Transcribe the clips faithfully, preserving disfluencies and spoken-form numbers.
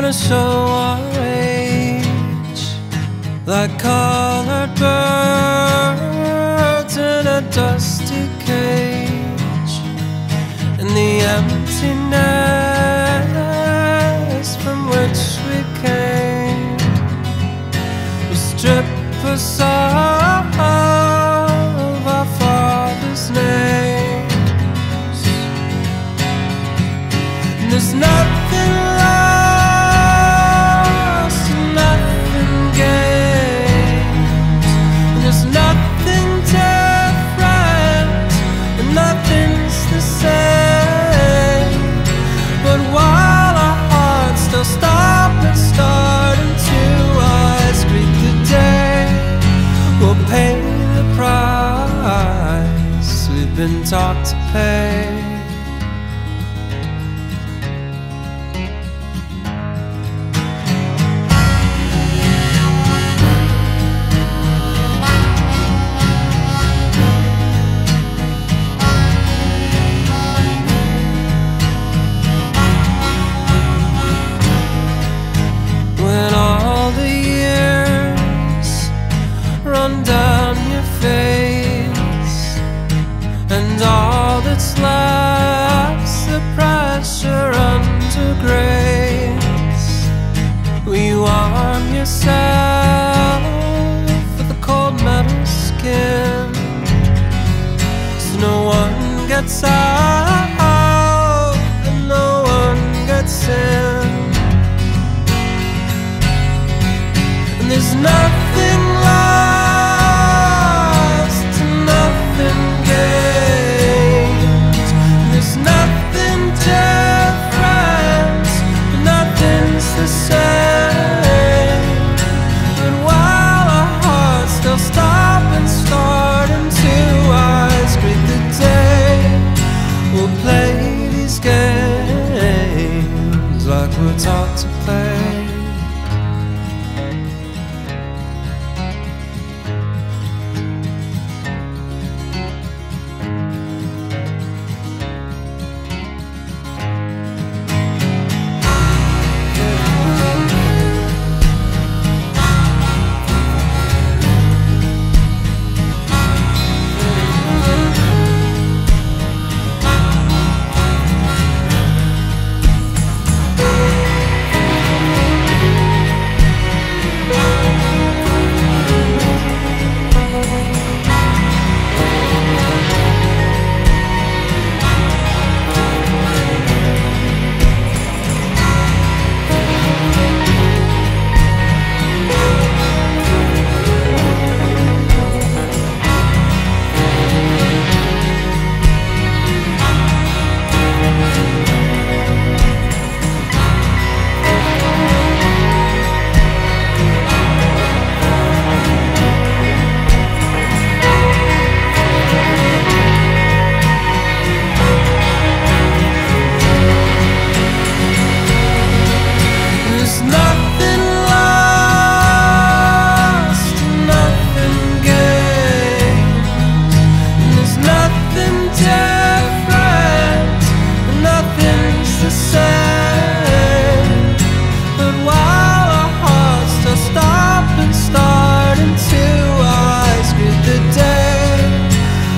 gonna show our age like colored birds in a dusty cage, in the emptiness from which we came. We strip us of our father's names, and there's nothing lost and nothing gained, and there's nothing different and nothing's the same. But while our hearts still stop and start and two eyes greet the day, we'll pay the price we've been taught to pay. When all the years run down your face and all that's left's the pressure under grace, will you arm yourself with a cold metal skin, so no one gets out and no one gets in? And there's nothing lost and nothing gained, and there's nothing different and nothing's the same. But while our hearts still stop and start and two eyes greet the day, we'll play these games like we're taught to play.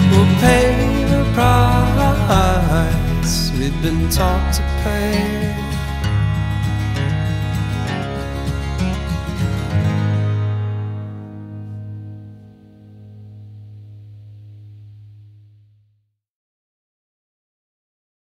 We've been taught to pay.